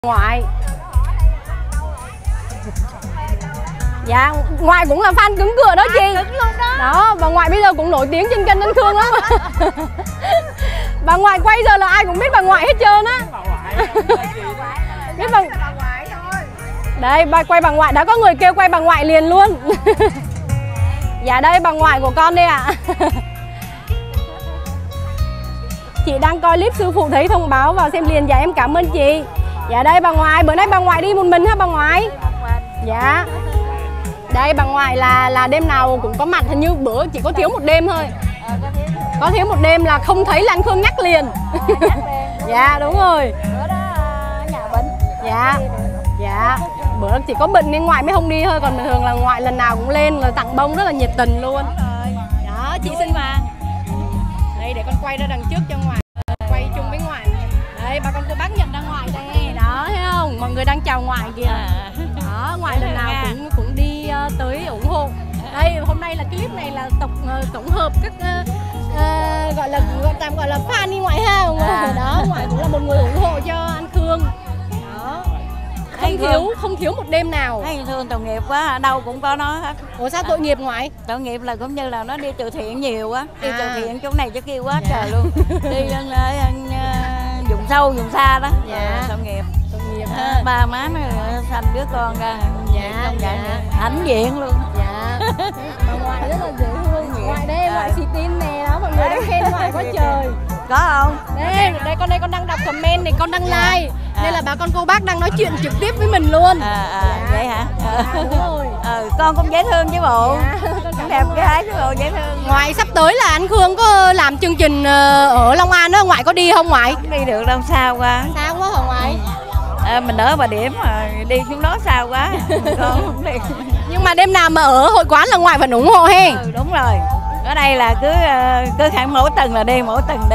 Ngoại. Dạ, ngoại cũng là fan cứng cựa đó chị. Cứng luôn đó. Đó, bà ngoại bây giờ cũng nổi tiếng trên kênh Anh Khương lắm. Bà ngoại quay giờ là ai cũng biết bà ngoại hết trơn á. Biết bà ngoại thôi. Đây, bà quay bà ngoại, đã có người kêu quay bà ngoại liền luôn. Dạ đây bà ngoại của con đây ạ. Chị đang coi clip sư phụ thấy thông báo vào xem liền. Dạ em cảm ơn chị. Dạ đây bà ngoại, bữa nay bà ngoại đi một mình hả bà ngoại? Dạ. Đây bà ngoại là đêm nào cũng có mặt, hình như bữa chỉ có thiếu một đêm thôi. Có thiếu một đêm là không thấy là anh Khương nhắc liền. Dạ đúng rồi. Bữa đó nhà bệnh. Dạ. Dạ. Bữa chỉ có bệnh nên ngoại mới không đi thôi, còn bình thường là ngoại lần nào cũng lên là tặng bông rất là nhiệt tình luôn. Đó, chị xin mà. Đây để con quay ra đằng trước cho ngoại. Quay chung với ngoại. Đây bà con cô bác nhận ra ngoại đây. Đó thấy không? Mọi người đang chào ngoại kìa. Đó, ngoại lần nào cũng đi tới ủng hộ. Đây hôm nay là clip này là tổng hợp các gọi là tạm gọi là fan đi ngoại ha. Đó, ngoại cũng là một người ủng hộ cho anh Khương. Đó. Không thiếu một đêm nào. Thấy thương tội nghiệp quá, đâu cũng có nó hết. Ủa sao tội nghiệp ngoại? Tội nghiệp là cũng như là nó đi từ thiện nhiều quá, đi từ thiện chỗ này chỗ kia quá trời luôn. Đi vùng sâu vùng xa đó. Dạ. Tội nghiệp. Tội nghiệp. Ba má nó sanh đứa con ra. Dạ. Hãnh diện luôn. Dạ. Bà ngoại rất là dễ thương. Ngoại đây ngoại xì tin nè đó, mọi người đang khen ngoại quá trời. Có không? Đây con đang đọc comment này, con đang like. Nên là bà con cô bác đang nói chuyện trực tiếp với mình luôn. Vậy hả? Đúng rồi. Con cũng dễ thương chứ bộ. Con đẹp gái chứ bộ, dễ thương. Ngoại sắp tới là anh Khương có làm chương trình ở Long An đó, ngoại có đi không ngoại? Không đi được đâu, xa quá. Xa quá hả ngoại? Mình ở Bà Điểm mà đi xuống đó xa quá. Con không đi. Nhưng mà đêm nào mà ở hội quán là ngoại vẫn ủng hộ he? Đúng rồi. Ở đây là cứ khoảng mỗi tuần là đi, mỗi tuần đi.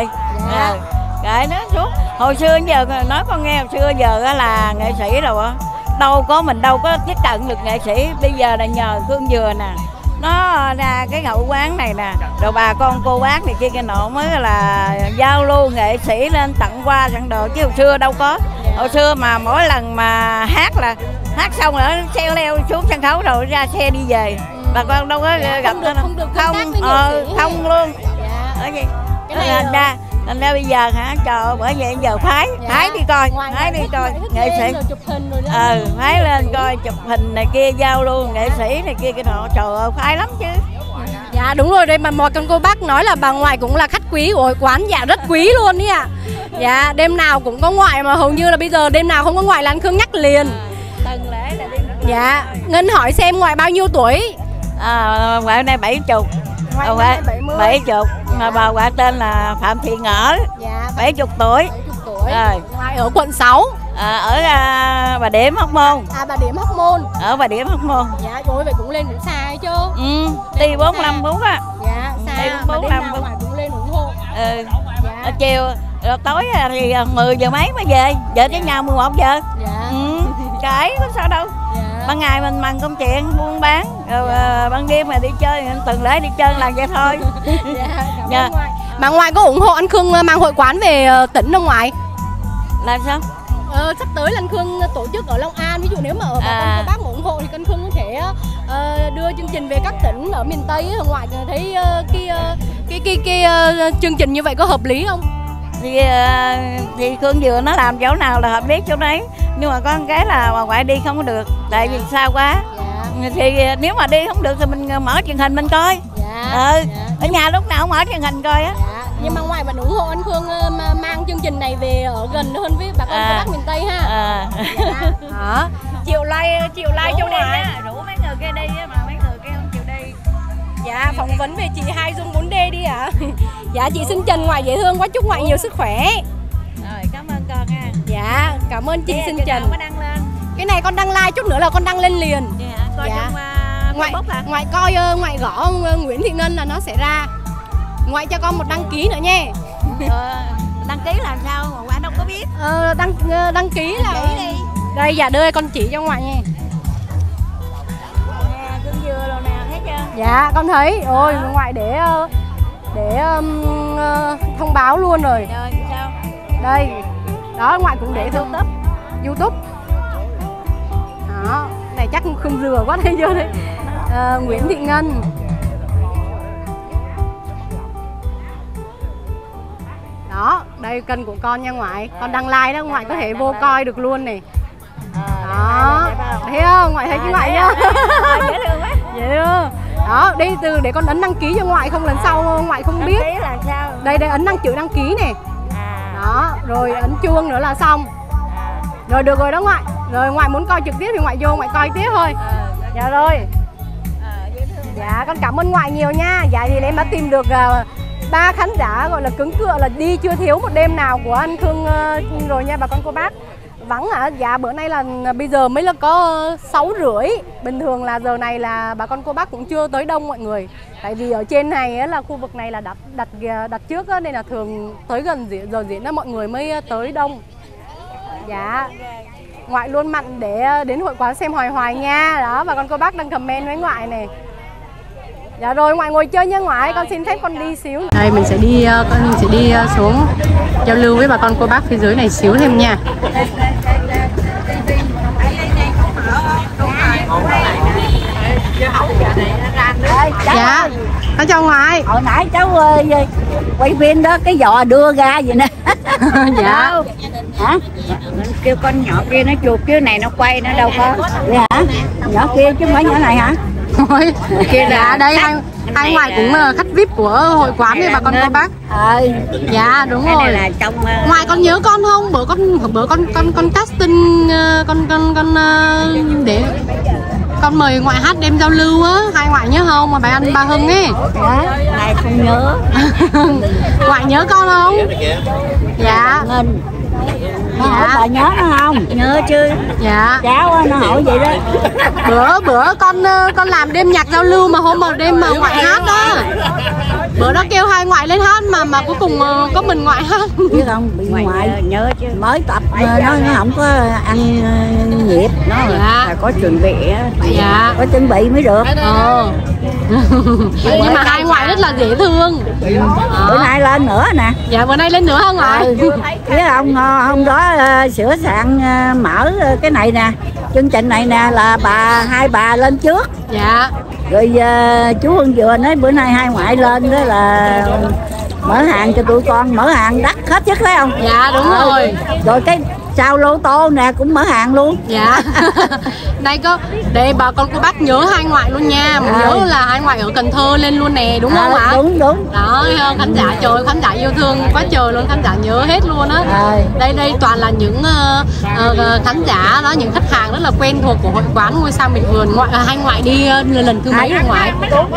Cái nó suốt. Hồi xưa giờ nói con nghe, hồi xưa giờ là nghệ sĩ rồi đâu có tiếp cận được nghệ sĩ. Bây giờ là nhờ Khương Dừa nè, nó ra cái ngậu quán này nè, rồi bà con cô bác này kia nọ mới là giao lưu nghệ sĩ lên tặng quà tặng đồ, chứ hồi xưa đâu có. Hồi xưa mà mỗi lần mà hát xong rồi xe leo xuống sân khấu rồi ra xe đi về, bà con đâu có gặp nó không luôn. Ở gì thành ra bây giờ hả, trời, bởi vậy giờ phái đi coi, nghệ sĩ phái lên coi chụp hình này kia, giao lưu nghệ sĩ này kia nọ, trời ơi phái lắm chứ. Dạ đúng rồi, đây mà mọi con cô bác nói là bà ngoại cũng là khách quý của hội quán, dạ rất quý luôn ý ạ. Dạ đêm nào cũng có ngoại, mà hầu như là bây giờ đêm nào không có ngoại là anh Khương nhắc liền. Tuần lễ là đi. Dạ, Ngân hỏi xem ngoại bao nhiêu tuổi? Ngoại nay 70. Ngoại 70. Mà bà ngoại tên là Phạm Thị Ngỡ. Dạ, 70 tuổi. Rồi. Ngoại ở quận 6. Ở Bà Điểm, Hóc Môn. Bà Điểm, Hóc Môn. Ở Bà Điểm, Hóc Môn. Dạ, rồi vậy cũng lên cũng xa ấy chứ. Đi 45 phút á. Dạ, xa. Đi 45 phút. Ngoại cũng lên ủng hộ. Ở chiều, rồi tối thì 10 giờ mấy mới về. Về tới nhà 11 giờ. Dạ. Cái có sao đâu. Ban ngày mình bằng công chuyện buôn bán, rồi ban đêm mà đi chơi, tuần lễ đi chơi là vậy thôi. Dạ. Mà ngoại có ủng hộ anh Khương mang hội quán về tỉnh không ngoại? Làm sao? Sắp tới là anh Khương tổ chức ở Long An, ví dụ nếu mà ở bà con cô bác mà ủng hộ thì anh Khương có thể đưa chương trình về các tỉnh ở miền Tây ấy. Ngoại thấy cái chương trình như vậy có hợp lý không? Thì Khương Dừa nó làm chỗ nào là hợp lý chỗ đấy, nhưng mà có một cái là bà ngoại đi không có được, tại vì xa quá. Thì nếu mà đi không được thì mình mở truyền hình mình coi. Ở nhà lúc nào cũng mở truyền hình coi á. Nhưng mà ngoại vẫn ủng hộ anh Khương mang chương trình này về ở gần hơn với bà con cô bác miền Tây ha. Đó. Chịu like cho đêm nha. Rủ mấy người kia đi mà mấy người kia không chịu đi. Dạ, phỏng vấn về chị Hai Dung 4D đi ạ. Dạ, chị Sinh Trần ngoại dễ thương quá, chúc ngoại nhiều sức khỏe. Rồi, cảm ơn con ha. Dạ, cảm ơn chị Sinh Trần. Có đăng lên. Cái này con đăng like, chút nữa là con đăng lên liền. Coi trong Facebook hả? Ngoại coi, ngoại gõ Nguyễn Thị Ngân là nó sẽ ra. Ngoại cho con một đăng ký nữa nha. Đăng ký làm sao mà ngoại đâu có biết. Đăng ký là chỉ đi. Đây, dạ đưa con chỉ cho ngoại nha. Cưng dừa rồi nè, thấy chưa? Dạ, con thấy. Ôi, ngoại để thông báo luôn rồi. Rồi sao? Đây. Đó, ngoại cũng để YouTube. YouTube. Đó, này chắc không rửa quá đây vô đấy. Nguyễn Thị Ngân. Đó, đây kênh của con nha ngoại. Con đăng like đó, ngoại có thể vô coi được luôn này. Đó, thấy không? Ngoại thấy cái ngoại chưa? Dễ thương quá. Dễ thương. Đó, đây từ để con ấn đăng ký cho ngoại, không lần sau ngoại không biết. Đăng ký là sao? Đây ấn chữ đăng ký này. Đó, rồi ấn chuông nữa là xong. Rồi được rồi đó ngoại. Rồi ngoại muốn coi trực tiếp thì ngoại vô ngoại coi tiếp thôi. Dạ rồi. Dạ con cảm ơn ngoại nhiều nha. Dạ thì em đã tìm được 3 khán giả gọi là cứng cựa là đi chưa thiếu một đêm nào của anh Khương rồi nha bà con cô bác. Vắng hả? Dạ bữa nay là bây giờ mới là có 6:30. Bình thường là giờ này là bà con cô bác cũng chưa tới đông mọi người. Tại vì ở trên này á, là khu vực này là đặt trước á, nên là thường tới gần giờ diễn đó mọi người mới tới đông. Dạ. Ngoại luôn mặn để đến hội quán xem hoài nha. Đó bà con cô bác đang comment với ngoại này. Dạ rồi ngoại ngồi chơi nha ngoại, con xin phép con đi xíu. Đây mình sẽ đi xuống giao lưu với bà con cô bác phía dưới này xíu thêm nha. Dạ, con chào ngoại. Hồi nãy cháu quay phim đó cái giò đưa ra vậy nè. Dạ. Hả? Kêu con nhỏ kia nó chuột chứ này nó quay nó đâu có. Vậy hả? Nhỏ kia chứ không phải nhỏ này hả? Thôi, kia là đây hai ngoại cũng là khách VIP của hội quán đây bà con cô bác. Dạ đúng rồi. Là trong Ngoại con nhớ con không? Bữa con casting con để con mời ngoại hát đêm giao lưu á, hai ngoại nhớ không? Mà bài anh bà Hưng ấy. Dạ, này không nhớ. Ngoại nhớ con không? Dạ. Ngân. Nó hỏi bà nhớ nó không? Nhớ chứ. Dạ. Cháu nó hỏi vậy đó. Bữa con làm đêm nhạc giao lưu mà hôm mà đêm mà ngoại hát đó. Bữa đó kêu hai ngoại lên hát mà cuối cùng có mình ngoại hát. Biết không? Bị ngoại nhớ chứ. Mới tập nó không có ăn nhịp nó là có chuẩn bị. Dạ. Có chuẩn bị mới được. Nhưng mà hai ngoại rất là dễ thương. Bữa nay lên nữa nè. Dạ bữa nay lên nữa hả ngoại? Biết không? Hôm đó sửa soạn mở cái này nè, chương trình này nè là hai bà lên trước. Dạ. Rồi chú Hương vừa nói bữa nay hai ngoại lên đó là mở hàng cho tụi con, mở hàng đắt hết chứ phải không? Dạ đúng rồi. Rồi cái sau lô tô nè cũng mở hàng luôn. Dạ. Đây có để bà con cô bác nhớ hai ngoại luôn nha. Mình nhớ là hai ngoại ở Cần Thơ lên luôn nè, đúng không ạ? Đúng. Đó khán giả trời, khán giả yêu thương quá trời luôn, khán giả nhớ hết luôn á. Đây toàn là những khán giả đó, những khách hàng rất là quen thuộc của hội quán Ngôi Sao Miệt Vườn. Hai ngoại đi lần thứ mấy rồi ngoại?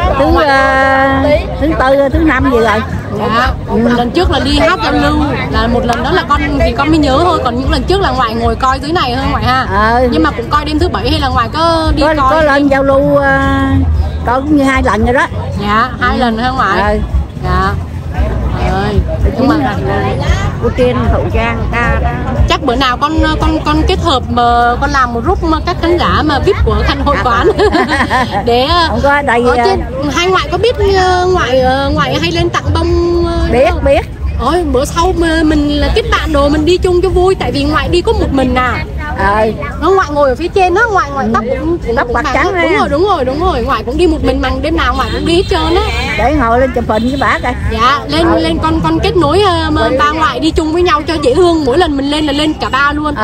Thứ tư, thứ năm gì rồi. Dạ. Lần trước là đi hát giao lưu là một lần đó là con thì con mới nhớ thôi, còn những lần trước là ngoại ngồi coi dưới này hơn ngoại ha. Nhưng mà cũng coi đêm thứ bảy hay là ngoại có đi coi? Có lên giao lưu coi cũng như 2 lần rồi đó. Dạ 2 lần hả ngoại? Dạ. Nhưng mà cô Tiên Hậu Giang ta chắc bữa nào con kết hợp mà con làm một group các khán giả mà VIP của khăn hội quán để không có đây. Hai ngoại có biết ngoại hay lên tặng bông? Biết. Ôi bữa sau mà mình là kết bạn đồ mình đi chung cho vui, tại vì ngoại đi có một mình à. Nó ngoại ngồi ở phía trên đó, ngoại tóc tóc bạc trắng đấy. Đúng rồi, ngoại cũng đi một mình mà đêm nào ngoại cũng đi hết trơn á. Để ngồi lên chụp hình với bả coi. Dạ, lên con kết nối ba ngoại đi chung với nhau cho dễ thương, mỗi lần mình lên là lên cả ba luôn.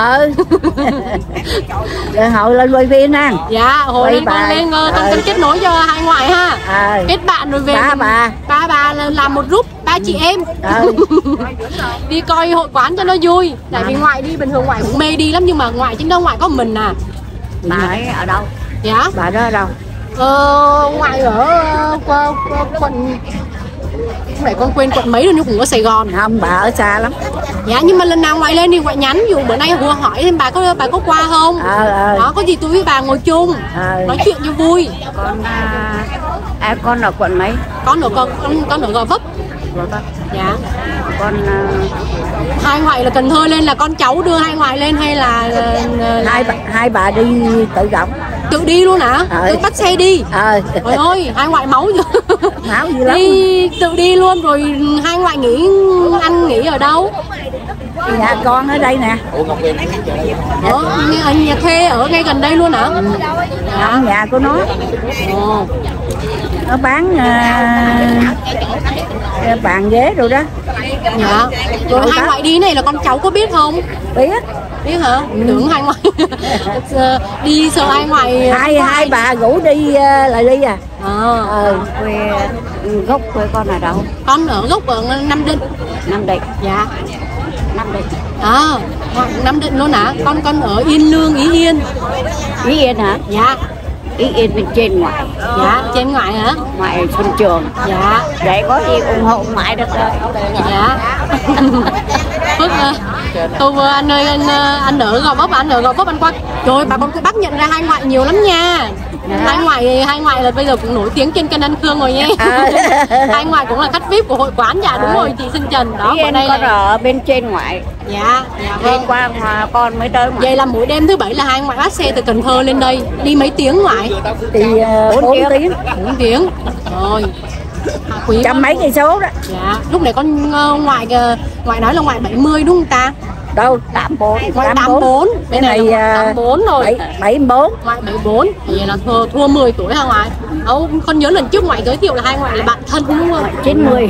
Rồi ngồi lên quay phim nè. Dạ, hồi lên con kết nối cho hai ngoại ha. Kết bạn rồi về ba bà làm một group 3 chị em. Đi coi hội quán cho nó vui. Tại vì ngoại đi bình thường ngoại cũng mê đi lắm, nhưng mà ngoại chính đâu ngoại có mình à. Bà ấy ở đâu? Dạ. Bà đó ở đâu? Ngoại ở quận, để con quên quận mấy rồi, nhưng cũng ở Sài Gòn. Không, bà ở xa lắm. Dạ, nhưng mà lần nào ngoại lên thì ngoại nhắn, ví dụ bữa nay vừa hỏi thêm bà có qua không? Đó, có gì tôi với bà ngồi chung nói chuyện cho vui. Con ở quận mấy? Con ở Gò Vấp. Dạ. Con hai ngoại là Cần Thơ lên là con cháu đưa hai ngoại lên hay là hai bà đi tự động? Tự đi luôn hả? Tự bắt xe đi. Trời ơi, hai ngoại máu chưa? Máu gì lắm. Tự đi luôn rồi hai ngoại nghỉ ở đâu? Nhà con ở đây nè. Nhà thuê ở ngay gần đây luôn hả? Nhà của nó. Nó bán bàn ghế rồi đó. Dạ. Rồi hai ngoại đi này là con cháu có biết không? Biết hả? Tưởng hai ngoại đi sợ hai ngoại. Hai bà rủ đi là đi à. Quê gốc quê con ở đâu? Con ở gốc ở Nam Định. Nam Định. Dạ. Nam Định. Nam Định luôn hả? Con ở Yên Lương, Ý Yên. Ý Yên hả? Dạ. Ý Yên bên trên ngoại. Dạ, trên ngoại hả? Ngoại Xuân Trường. Dạ. Để có gì ủng hộ ngoại được rồi. Dạ. Phước tôi vừa anh ơi, anh ở Gò Vấp, anh qua. Trời, bà con cô bác nhận ra hai ngoại nhiều lắm nha. Hai ngoại là bây giờ cũng nổi tiếng trên kênh Ăn Khương rồi nha. Hai ngoại cũng là khách VIP của hội quán. Dạ đúng rồi, chị Sinh Trần đó. Ở đây con ở bên trên ngoại. Dạ Hôm qua mà con mới tới. Vậy là mỗi đêm thứ bảy là hai ngoại bắt xe từ Cần Thơ lên đây. Đi mấy tiếng ngoại? Đi 4 tiếng. 4 tiếng. Rồi. Quý trăm mấy cây số đó. Dạ. Lúc này con ngoại nói là ngoại 70 đúng không ta? Đâu, 84. 84. Cái này 84 rồi. 74. Ngoại 74. Vậy là thua 10 tuổi hả ngoại? Con nhớ lần trước ngoại giới thiệu là hai ngoại là bạn thân đúng không? 90.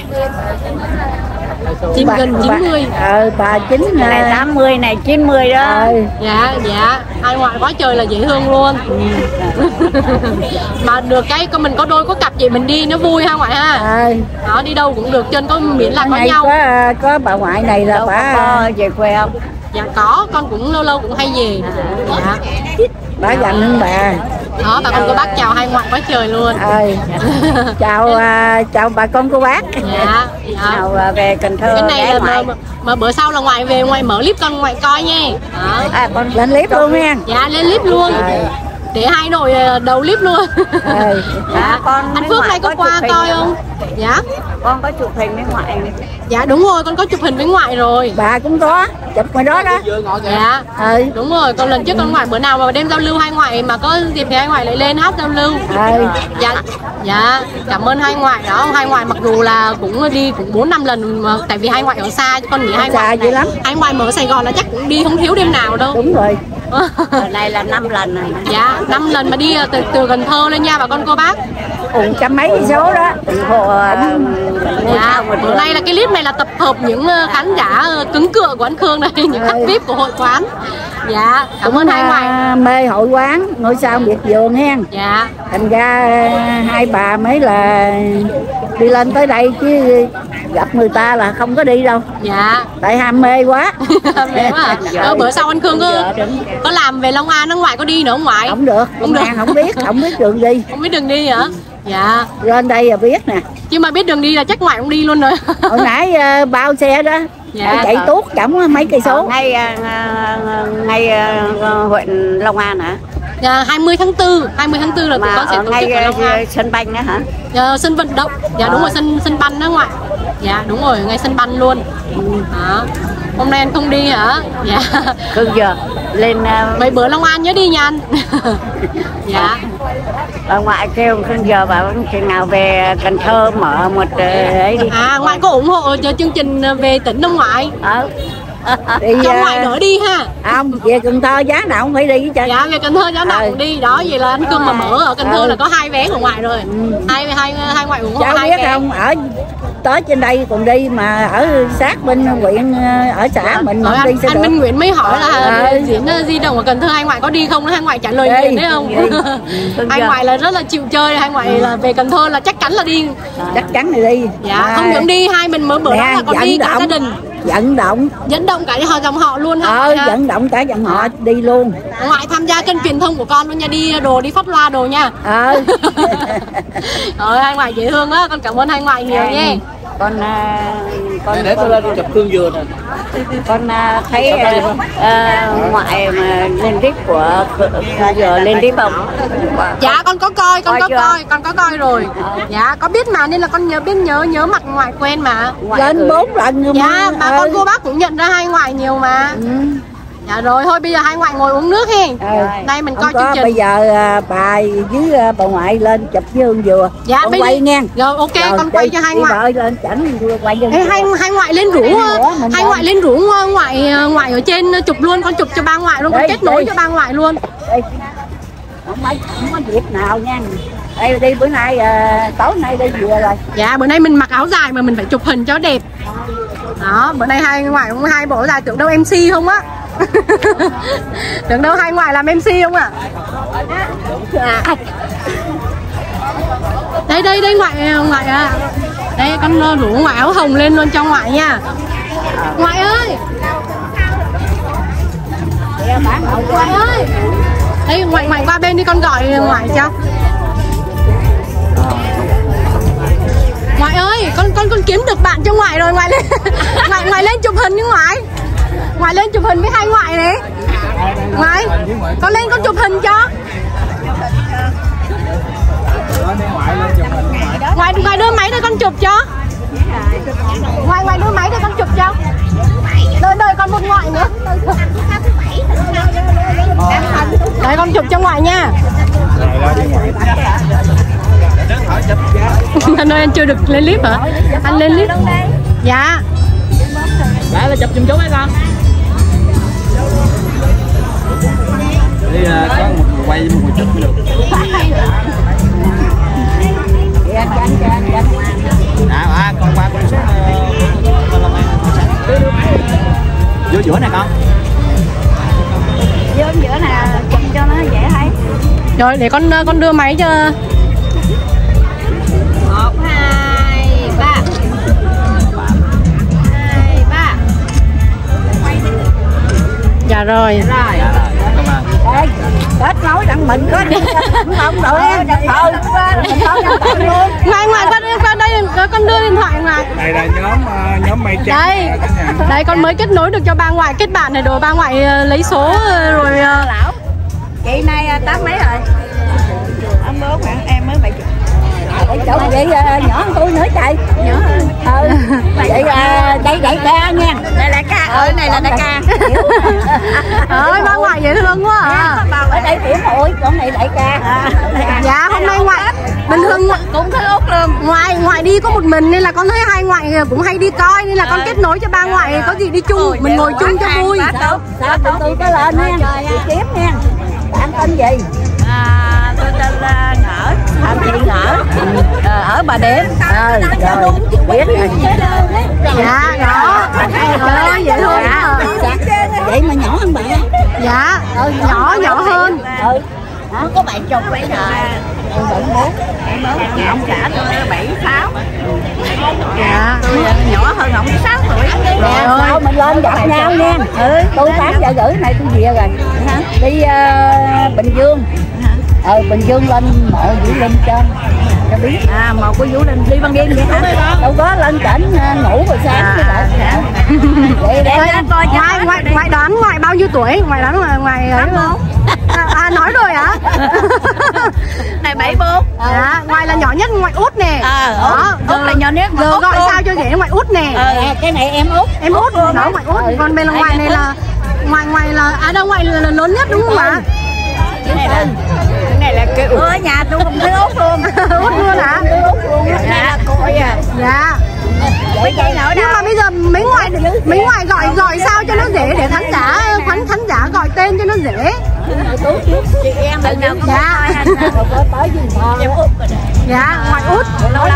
Chim gần 90. Bà 9 này 80 này 90 đó. Dạ. Hai ngoại quá trời là dễ thương luôn. Mà được cái mình có đôi có cặp vậy mình đi nó vui ha ngoại ha. Đó, đi đâu cũng được trên có miễn là có nhau. Có bà ngoại này là bà về quê không? Dạ có, con cũng lâu lâu cũng hay về. Dạ. Bà gần hơn bà. Đó, bà con cô bác chào hai ngoại quá trời luôn. Chào bà con cô bác. Dạ. Chào về Cần Thơ. Cái này là mà bữa sau là ngoại về ngoại mở clip con ngoại coi nha. Con lên clip luôn nha. Dạ lên clip luôn. Để hai nội đầu clip luôn. Anh Phước này có qua coi không? Dạ. Con có chụp hình với ngoại. Dạ đúng rồi, con có chụp hình với ngoại rồi. Bà cũng có chụp ngoài đó đó. Dạ. Đúng rồi, còn lần trước con ngoại bữa nào mà đêm giao lưu hai ngoại mà có dịp thì hai ngoại lại lên hát giao lưu. Dạ. Cảm ơn hai ngoại đó. Hai ngoại mặc dù là cũng đi cũng 4-5 lần mà tại vì hai ngoại ở xa chứ con nghĩ hai ngoại dữ lắm. Hai ngoại mở Sài Gòn là chắc cũng đi không thiếu đêm nào đâu. Đúng rồi. Ở đây là 5 lần rồi. Dạ, 5 lần mà đi từ Cần Thơ lên nha bà con cô bác. Trăm mấy cây số đó. Bữa nay là cái clip này là tập hợp những khán giả cứng cựa của anh Khương đây, những khách VIP của hội quán. Dạ, cảm ơn hai ngoại. Mê hội quán, ngôi sao Việt Vườn hen. Dạ. Thành ra hai bà mới là đi lên tới đây chứ gặp người ta là không có đi đâu. Dạ. Tại ham mê quá. Mê quá à. Bữa sau anh Khương có làm về Long An, nó ngoại có đi nữa không ngoại? Không được, không biết đường đi. Không biết đường đi hả? Dạ. Lên đây là biết nè. Chứ mà biết đường đi là chắc ngoại cũng đi luôn rồi. Hồi nãy bao xe đó. Dạ. Chạy tuốt chổng mấy cây số. Ngay huyện Long An hả? 20 tháng 4 là tụi con sẽ tổ chức ở Long An. Sân banh đó hả? Sân vận động. Dạ đúng rồi, sân banh đó ngoại. Dạ đúng rồi, ngay sân banh luôn. Hôm nay anh không đi hả? Dạ. Cưng giờ lên mấy bữa Long An nhớ đi nha anh. Dạ. Bà ngoại kêu cưng giờ bảo khi nào về Cần Thơ mở một ấy đi. Ngoại có ủng hộ cho chương trình về tỉnh không ngoại? Cho ngoại đỡ đi ha. Không, về Cần Thơ giá nào cũng phải đi chứ trời. Dạ về Cần Thơ giá nào cũng đi. Đó vậy là anh Cương mà mở ở Cần Thơ là có 2 vé của ngoại rồi. Hai ngoại ủng hộ 2 vé. Cháu biết không, ở tới trên đây còn đi mà ở sát bên huyện ở xã mình mà đi sao anh Minh Nguyễn mới hỏi là diễn di động ở Cần Thơ hai ngoại có đi không, hai ngoại trả lời liền đấy không. Hai ngoại là rất là chịu chơi, hai ngoại là về Cần Thơ là chắc chắn là đi. Chắc chắn là đi. Dạ không những đi, hai mình mới bữa đó là còn đi cả gia đình. Dẫn động cả dòng họ luôn hả? Dẫn động cả dòng họ đi luôn. Ngoại tham gia kênh truyền thông của con luôn nha, đi phát loa đồ nha. Rồi hai ngoại dễ thương á, con cảm ơn hai ngoại nhiều nha. Con để tôi lên chụp Khương Dừa nè. Con thấy ngoại mà lên clip của giờ lên clip không? Dạ con có coi rồi. Dạ có biết mà nên là con nhớ mặt ngoại quen mà. Lên 4 lần rồi. Dạ bà con cô bác cũng nhận ra hai ngoại nhiều mà. Dạ rồi, thôi bây giờ hai ngoại ngồi uống nước hen. Đây mình coi chương trình. Bây giờ bà với bà ngoại lên chụp với Hương Dừa. Dạ, con quay nha. Rồi ok, rồi, con quay cho hai ngoại. Ơi lên chảnh quay cho. Hai ngoại lên rủ, hai ngoại lên rủ ngoại ở trên chụp luôn, con chụp cho ba ngoại luôn, con kết nối cho ba ngoại luôn. Không có việc nào nha. Đây đi bữa nay tối nay đi về rồi. Dạ bữa nay mình mặc áo dài mà mình phải chụp hình cho đẹp. Đó, bữa nay hai ngoại cũng hai bộ dài, tưởng đâu MC không á. Tưởng đâu hai ngoại làm MC không ạ? Đây ngoại à. Đây con rủ ngoại áo hồng lên luôn cho ngoại nha. Ngoại ơi. Ngoại ơi. Đây ngoại qua bên đi, con gọi ngoại cho. Ngoại ơi, con kiếm được bạn cho ngoại rồi, ngoại lên. ngoại lên chụp hình với ngoại. Ngoại lên chụp hình với hai ngoại này. Ngoại, con lên con chụp hình cho. Ngoại đưa máy để con chụp cho. Ngoại đưa máy để con chụp cho. Đợi còn một ngoại nữa. Đấy con chụp cho ngoại nha. Anh ơi, anh chưa được lên clip hả? Anh lên clip. Dạ. Đã là chụp giùm chú mấy con. Đi có một người quay một người chụp cũng được. Con qua con xuống giữa này con. Giữa nè, chụp cho nó dễ thấy. Rồi để con đưa máy cho. 1 2 3. 2 3. Dạ rồi. Ê, kết nối đặng mình có đi không đội em mình thôi luôn. Ngoại qua đây con đưa điện thoại ngoại. Đây là nhóm mây trắng. Đây con mới kết nối được cho ba ngoại, kết bạn này đồ ba ngoại lấy số rồi. Lão chị nay 8 mấy rồi. Ông bố khoảng em mới 70. Chỗ vậy nhỏ hơn tôi nữa trời. Nhỏ hơn. Vậy đây đại ca nha. Đây đại ca. Này là đại ca. Ơi ba ngoại dễ thương quá à. Ở đây tiểu muội, con này đại ca. Dạ hôm nay ngoại bình thường cũng thấy út luôn. Ngoại đi có một mình nên là con thấy hai ngoại cũng hay đi coi nên là con kết nối cho ba ngoại có gì đi chung, mình ngồi chung cho vui. Sao tụi tôi có lên nha. Chị Kiếm nha. Bạn tên gì? Tôi tên Ngỡ. Chị Ngỡ. Ở Bà Điểm. Rồi biết rồi. Dạ đó. Dễ thương. Vậy mà nhỏ hơn bạn. Dạ nhỏ hơn. Có 70 mấy rồi. Em 74. Ông trả tôi 76. Dạ. Tôi nhỏ hơn ông 6 tuổi. Rồi mình lên gặp nhau nha. Tôi 8 giờ rưỡi này tôi về rồi. Đi Bình Dương. Bình Dương lên mộ Vũ Linh trên cho biết. Mộ của Vũ Linh đi ban đêm vậy hả? Đâu có lên cảnh ngủ rồi sáng vậy để coi ngoại đoán ngoại bao nhiêu tuổi? Ngoại đoán là ngoại nói rồi hả? Này 74. Dạ, ngoại là nhỏ nhất, ngoại út nè. Út là nhỏ nhất. Giờ gọi sao cho dễ, ngoại út nè. Cái này em út. Em út đó, ngoại út. Còn bên là ngoại này là ngoại là đâu ngoại là lớn nhất đúng không ạ? Cái này là cái út. Ở nhà tôi cũng thấy út luôn. Út luôn hả? Út luôn. Đây là coi à. Dạ. Nhưng mà bây giờ mấy ngoại gọi sao cho nó dễ để khán giả gọi tên cho nó dễ. Chị em lần nào cũng dạ. Tới gì mà em út rồi. Dạ, ngoại út.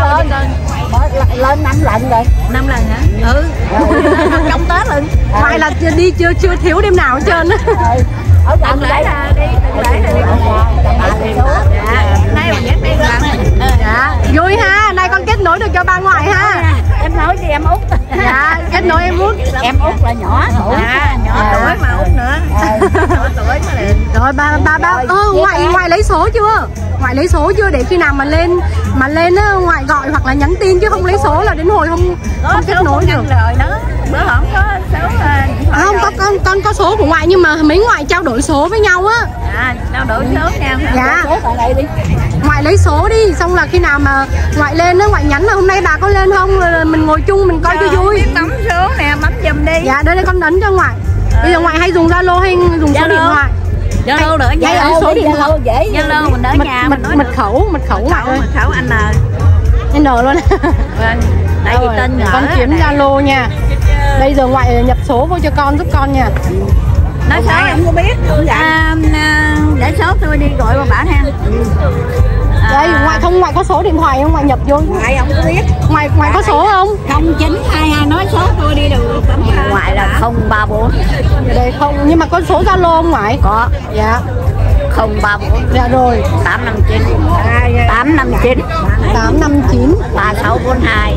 Lên 5 lần rồi. 5 lần hả? Trong Tết lần. Ngoại là đi chưa thiếu đêm nào hết trơn á. Ở gần lễ là đi, lễ là đi. Nay mình dắt đi gần. Dạ, vui ha, nay con kết nối được cho ba ngoại ha. Em nói cho em út. Dạ, kết nối em út. Em út là nhỏ tuổi. Nhỏ tuổi mà út nữa. Nhỏ tuổi mà liền. Rồi ba ngoại lấy số chưa? Ngoại lấy số chưa để khi nào mà lên á ngoại gọi hoặc là nhắn tin chứ không lấy số là đến hồi không kết nối được. Rồi nó bữa không có số con có số của ngoại nhưng mà mấy ngoại trao đổi số với nhau á. Trao đổi số nhau. Dạ. Số này đi. Ngoại lấy số đi, xong là khi nào mà ngoại lên á, ngoại nhắn là hôm nay bà có lên không, mình ngồi chung mình coi cho vui. Bấm số nè, bấm giùm đi. Dạ, đây con ấn cho ngoại. Bây giờ ngoại hay dùng Zalo hay dùng số điện thoại? Zalo đỡ Hay nhà. số điện thoại. Zalo mình đỡ nhà mình nói mật khẩu ngoại ơi. mật khẩu anh N luôn. Vâng. Tại vì tên nhỏ con kiếm Zalo nha. Bây giờ ngoại nhập số vô cho con giúp con nha. nói số em có biết để số tôi đi gọi bà bảo ha. Đây ngoại có số điện thoại không, ngoại nhập vô? Ngoại không có biết. Ngoại có số không? 0922 nói số tôi đi được. Ngoại là 034. Đây không, nhưng mà có số Zalo không ngoại? Có. Dạ. 034. Dạ rồi. 859. 859. 859 3642.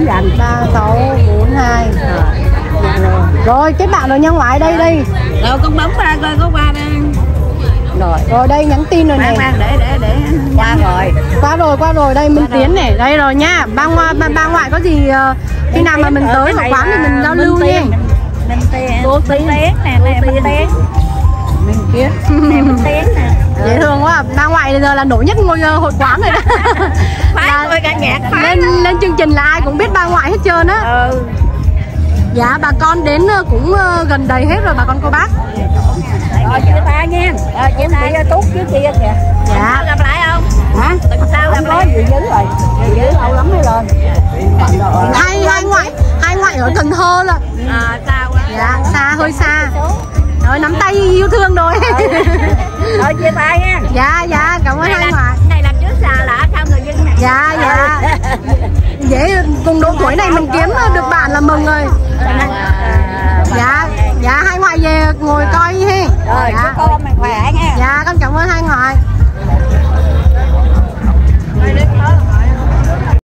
3642. Rồi kết bạn rồi nha ngoại, đây đi. Rồi con bấm ra coi có qua đây. Rồi đây nhắn tin rồi này. Để Qua rồi đây Minh Tiến này, đây rồi nha. Ba ngoại có gì khi nào mà mình tới một quán thì mình giao lưu nha. Minh Tiến nè, Minh Tiến. Minh Tiến. Minh Tiến nè. Dễ thương quá, ba ngoại bây giờ là nổi nhất ngôi hội quán rồi đó. Phái tôi ca nhạc phái. Lên chương trình là ai cũng biết ba ngoại hết trơn á. Dạ bà con đến cũng gần đầy hết rồi bà con cô bác. Rồi chia tay nha. Chia tay cho Tút chứ chia kìa. Dạ. Gặp lại không? Hả? Tuần sau gặp lại. Gì dữ rồi. Gì dữ lâu lắm mới lên. Hai ngoại ở Cần Thơ là. Sao quá. Dạ, xa hơi xa. Rồi nắm tay yêu thương rồi. Rồi chia tay nha. Dạ, cảm ơn hai ngoại. Này là trước xà lạ sao người dân này. Dạ. Dễ cùng độ tuổi này mình kiếm được bạn là mừng rồi. Dạ.